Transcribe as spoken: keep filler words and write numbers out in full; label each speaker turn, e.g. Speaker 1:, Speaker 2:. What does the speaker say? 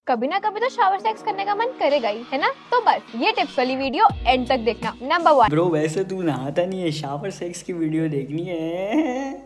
Speaker 1: कभी ना कभी तो शावर सेक्स करने का मन करेगा ही, है ना। तो बस ये टिप्स वाली वीडियो एंड तक देखना। नंबर वन,
Speaker 2: ब्रो वैसे तू नहाता नहीं है, शावर सेक्स की वीडियो देखनी है।